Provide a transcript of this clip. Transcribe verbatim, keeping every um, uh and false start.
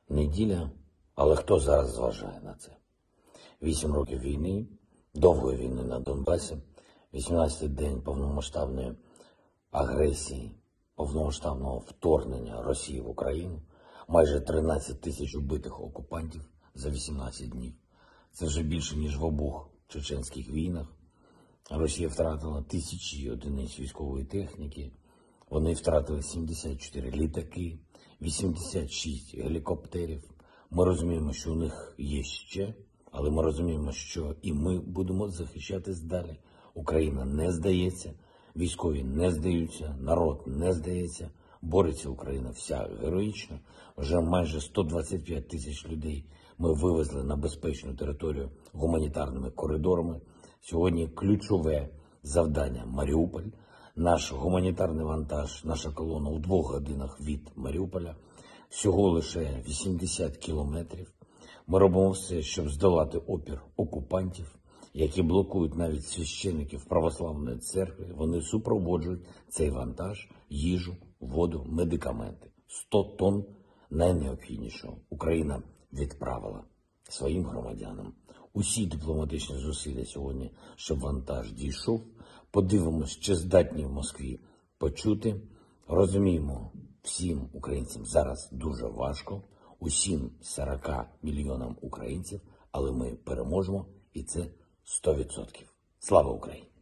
неділя, але хто зараз зважає на це? Вісім років війни, довгої війни на Донбасі, вісімнадцятий день повномасштабної агресії, повномасштабного вторгнення Росії в Україну, майже тринадцять тисяч убитих окупантів за вісімнадцять днів. Це вже більше, ніж в обох чеченських війнах. Росія втратила тисячі одиниць військової техніки, вони втратили сімдесят чотири літаки, вісімдесят шість гелікоптерів. Ми розуміємо, що у них є ще, але ми розуміємо, що і ми будемо захищатись далі. Україна не здається, військові не здаються, народ не здається, бореться Україна вся героїчно. Вже майже сто двадцять п'ять тисяч людей ми вивезли на безпечну територію гуманітарними коридорами. Сьогодні ключове завдання – Маріуполь. Наш гуманітарний вантаж, наша колона у двох годинах від Маріуполя. Всього лише вісімдесят кілометрів. Ми робимо все, щоб здолати опір окупантів, які блокують навіть священиків православної церкви. Вони супроводжують цей вантаж, їжу, воду, медикаменти. сто тонн найнеобхіднішого Україна відправила своїм громадянам. Усі дипломатичні зусилля сьогодні, щоб вантаж дійшов. Подивимось, чи здатні в Москві почути. Розуміємо, всім українцям зараз дуже важко, усім сорока мільйонам українців, але ми переможемо, і це сто відсотків. Слава Україні!